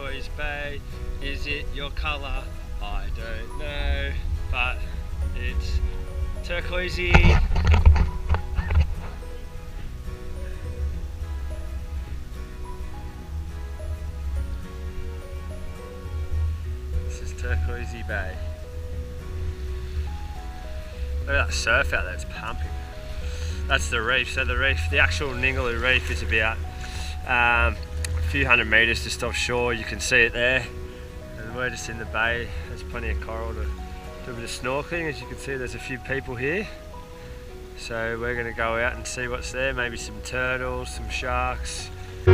turquoise bay. Is it your colour? I don't know, but it's turquoisey. This is turquoisey bay. Look at that surf out there, it's pumping. That's the reef. So the reef, the actual Ningaloo Reef is about a few hundred metres just offshore. You can see it there. And we're just in the bay. There's plenty of coral to do a bit of snorkeling. As you can see, there's a few people here. So we're going to go out and see what's there. Maybe some turtles, some sharks.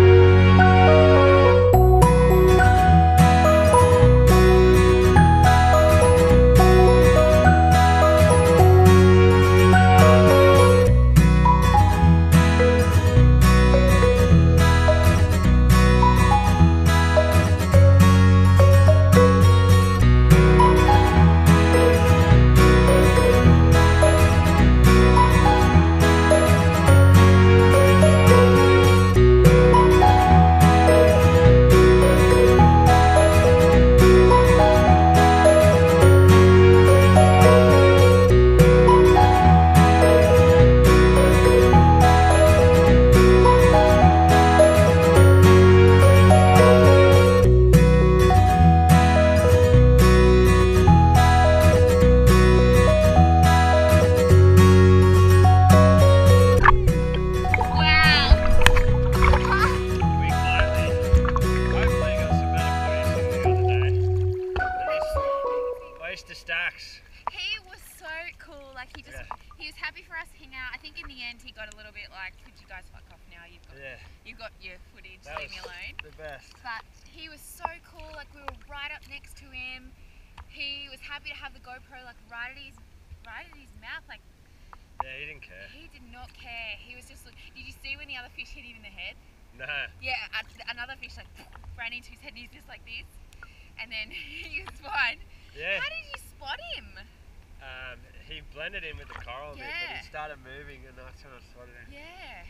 He was so cool, like he was happy for us to hang out. I think in the end he got a little bit like, could you guys fuck off now? You've got your footage, leave me alone. The best. But he was so cool, like we were right up next to him. He was happy to have the GoPro like right at his mouth, like. Yeah, he didn't care. He did not care. He was just like, did you see when the other fish hit him in the head? No. Yeah, another fish like ran into his head and he's just like this. And then he was fine. Yeah. How did you spot him? He blended in with the coral a bit, but he started moving and that's when I spotted him. Yeah.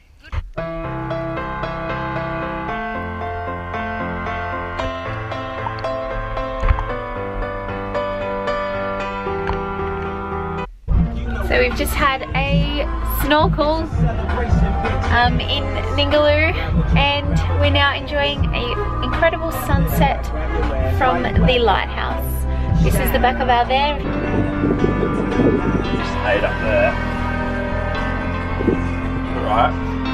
Good. So we've just had a snorkel in Ningaloo and we're now enjoying an incredible sunset from the lighthouse. This is the back of our van. Just ate up there. Right.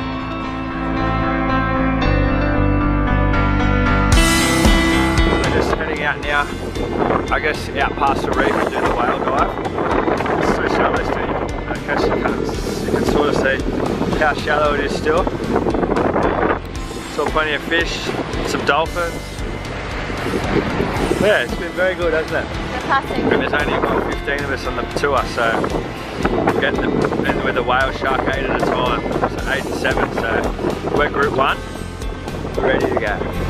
We're just heading out now. I guess out past the reef to do the whale dive. It's so shallow still. I guess you can sort of see how shallow it is still. Saw plenty of fish, some dolphins. Yeah, it's been very good, hasn't it? And there's only about 15 of us on the tour, so we're getting and with the whale shark 8 at a time, so 8 and 7, so we're group 1, we're ready to go.